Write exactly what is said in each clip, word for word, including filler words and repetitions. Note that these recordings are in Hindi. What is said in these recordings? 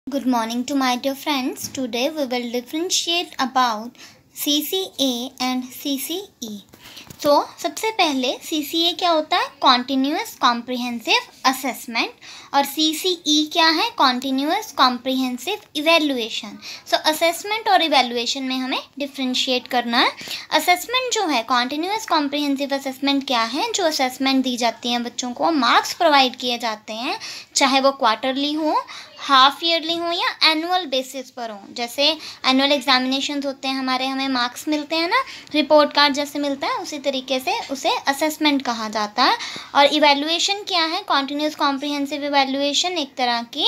Good morning to my dear friends. Today we will differentiate about C C A and C C E. तो सबसे पहले C C A क्या होता है? Continuous Comprehensive Assessment. और C C E क्या है? Continuous Comprehensive Evaluation. सो so, assessment और evaluation में हमें differentiate करना है. assessment जो है Continuous Comprehensive Assessment क्या है? जो assessment दी जाती हैं बच्चों को, marks provide किए जाते हैं, चाहे वो quarterly हो, हाफ ईयरली हो या एनुअल बेसिस पर हो. जैसे एनुअल एग्जामिनेशंस होते हैं हमारे, हमें मार्क्स मिलते हैं ना, रिपोर्ट कार्ड जैसे मिलता है, उसी तरीके से उसे असेसमेंट कहा जाता है. और इवैल्यूएशन क्या है? कॉन्टिन्यूस कॉम्प्रिहेंसिव इवैल्यूएशन एक तरह की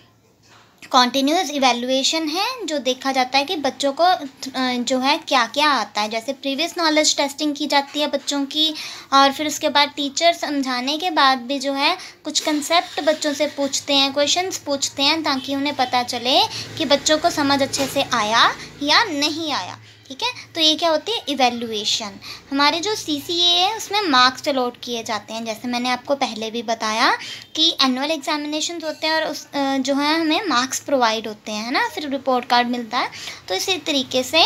कॉन्टीन्यूस इवैल्यूएशन है जो देखा जाता है कि बच्चों को जो है क्या क्या आता है. जैसे प्रीवियस नॉलेज टेस्टिंग की जाती है बच्चों की, और फिर उसके बाद टीचर समझाने के बाद भी जो है कुछ कंसेप्ट बच्चों से पूछते हैं, क्वेश्चंस पूछते हैं, ताकि उन्हें पता चले कि बच्चों को समझ अच्छे से आया या नहीं आया. ठीक है, तो ये क्या होती है? इवैल्यूएशन. हमारे जो C C A है उसमें मार्क्स अलॉट किए जाते हैं. जैसे मैंने आपको पहले भी बताया कि एनुअल एग्जामिनेशन होते हैं और उस जो है हमें मार्क्स प्रोवाइड होते हैं, है ना, फिर रिपोर्ट कार्ड मिलता है. तो इसी तरीके से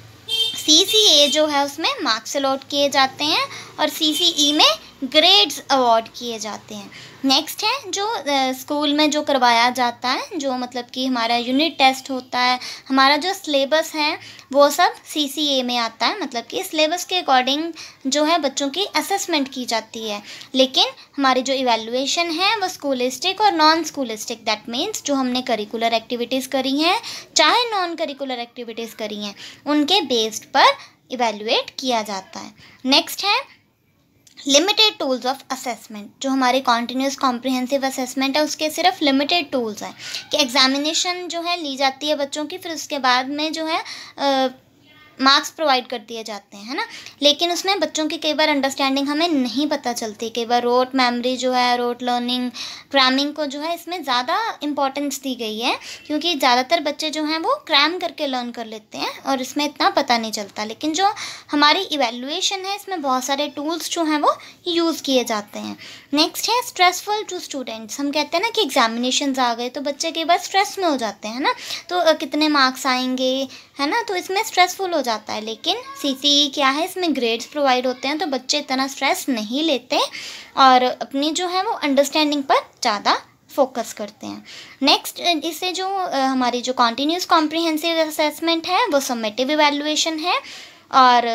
C C A जो है उसमें मार्क्स अलॉट किए जाते हैं और C C E में ग्रेड्स अवार्ड किए जाते हैं. नेक्स्ट है जो स्कूल uh, में जो करवाया जाता है, जो मतलब कि हमारा यूनिट टेस्ट होता है, हमारा जो सिलेबस है वो सब C C A में आता है. मतलब कि सिलेबस के अकॉर्डिंग जो है बच्चों की असेसमेंट की जाती है. लेकिन हमारी जो इवैल्यूएशन है वो स्कूलिस्टिक और नॉन स्कूलिस्टिक, दैट मीन्स जो हमने करिकुलर एक्टिविटीज़ करी हैं चाहे नॉन करिकुलर एक्टिविटीज़ करी हैं, उनके बेस्ड पर इवैल्यूएट किया जाता है. नेक्स्ट है लिमिटेड टूल्स ऑफ असेसमेंट. जो हमारे कॉन्टीन्यूस कॉम्प्रिहेंसिव असेसमेंट है उसके सिर्फ लिमिटेड टूल्स हैं कि एग्जामिनेशन जो है ली जाती है बच्चों की, फिर उसके बाद में जो है आ, मार्क्स प्रोवाइड कर दिए जाते हैं, है ना. लेकिन उसमें बच्चों की कई बार अंडरस्टैंडिंग हमें नहीं पता चलती. कई बार रोट मेमोरी जो है, रोट लर्निंग, क्रैमिंग को जो है इसमें ज़्यादा इंपॉर्टेंस दी गई है, क्योंकि ज़्यादातर बच्चे जो हैं वो क्रैम करके लर्न कर लेते हैं और इसमें इतना पता नहीं चलता. लेकिन जो हमारी इवैल्यूएशन है इसमें बहुत सारे टूल्स जो हैं वो यूज़ किए जाते हैं. नेक्स्ट है स्ट्रेसफुल टू स्टूडेंट्स. हम कहते हैं ना कि एग्जामिनेशंस आ गए तो बच्चे कई बार स्ट्रेस में हो जाते हैं ना, तो कितने मार्क्स आएंगे, है ना, तो इसमें स्ट्रेसफुल हो जाता है. लेकिन C C E क्या है, इसमें ग्रेड्स प्रोवाइड होते हैं तो बच्चे इतना स्ट्रेस नहीं लेते और अपनी जो है वो अंडरस्टैंडिंग पर ज़्यादा फोकस करते हैं. नेक्स्ट इससे जो हमारी जो कॉन्टीन्यूस कॉम्प्रिहेंसिव असेसमेंट है वो समेटिव इवैल्यूएशन है, और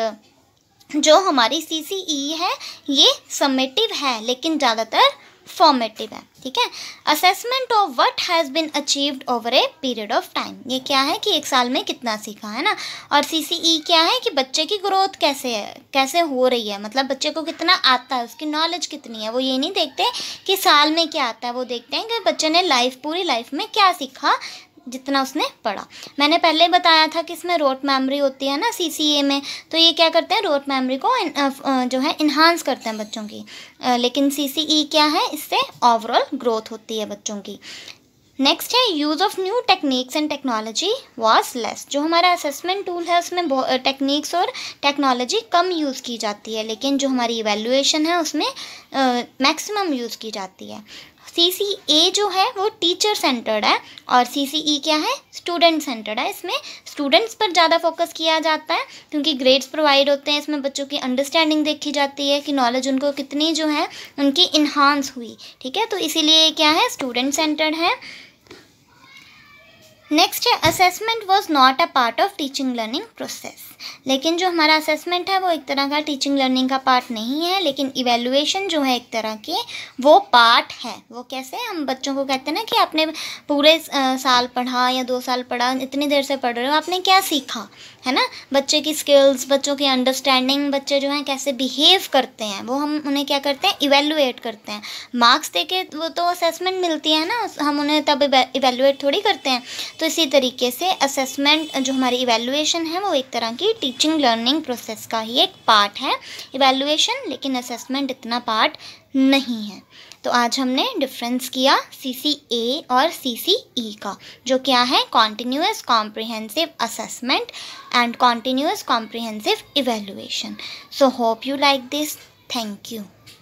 जो हमारी C C E है ये समेटिव है लेकिन ज़्यादातर फॉर्मेटिव है. ठीक है, assessment of what has been achieved over a period of time. ये क्या है कि एक साल में कितना सीखा, है ना. और C C E क्या है कि बच्चे की ग्रोथ कैसे है, कैसे हो रही है, मतलब बच्चे को कितना आता है, उसकी नॉलेज कितनी है. वो ये नहीं देखते कि साल में क्या आता है, वो देखते हैं कि बच्चे ने लाइफ पूरी लाइफ में क्या सीखा जितना उसने पढ़ा. मैंने पहले बताया था कि इसमें रोट मेमोरी होती है ना C C A में, तो ये क्या करते हैं, रोट मेमोरी को जो है इन्हांस करते हैं बच्चों की. लेकिन C C E क्या है, इससे ओवरऑल ग्रोथ होती है बच्चों की. नेक्स्ट है use of new techniques and technology was less. जो हमारा असेसमेंट टूल है उसमें टेक्निक्स और टेक्नोलॉजी कम यूज़ की जाती है, लेकिन जो हमारी इवैल्यूएशन है उसमें मैक्सिमम यूज़ की जाती है. C C A जो है वो टीचर सेंटर्ड है और C C E क्या है, स्टूडेंट सेंटर्ड है. इसमें स्टूडेंट्स पर ज़्यादा फोकस किया जाता है क्योंकि ग्रेड्स प्रोवाइड होते हैं. इसमें बच्चों की अंडरस्टैंडिंग देखी जाती है कि नॉलेज उनको कितनी जो है उनकी इन्हांस हुई. ठीक है, तो इसीलिए क्या है, स्टूडेंट सेंटर्ड है. नेक्स्ट है assessment was not a part of teaching learning process. लेकिन जो हमारा असेसमेंट है वो एक तरह का टीचिंग लर्निंग का पार्ट नहीं है, लेकिन इवैल्यूएशन जो है एक तरह की वो पार्ट है. वो कैसे, हम बच्चों को कहते हैं ना कि आपने पूरे साल पढ़ा या दो साल पढ़ा, इतनी देर से पढ़ रहे हो, आपने क्या सीखा, है ना. बच्चे की स्किल्स, बच्चों की अंडरस्टैंडिंग, बच्चे जो हैं कैसे बिहेव करते हैं, वो हम उन्हें क्या करते हैं, इवैल्यूएट करते हैं. मार्क्स दे के वो तो असेसमेंट मिलती है ना, हम उन्हें तब इवैल्यूएट थोड़ी करते हैं. तो इसी तरीके से असेसमेंट जो हमारी इवैल्यूएशन है वो एक तरह की टीचिंग लर्निंग प्रोसेस का ही एक पार्ट है इवैल्यूएशन, लेकिन असेसमेंट इतना पार्ट नहीं है. तो आज हमने डिफरेंस किया C C A और C C E का, जो क्या है, continuous comprehensive assessment and continuous comprehensive evaluation. So hope you like this. Thank you.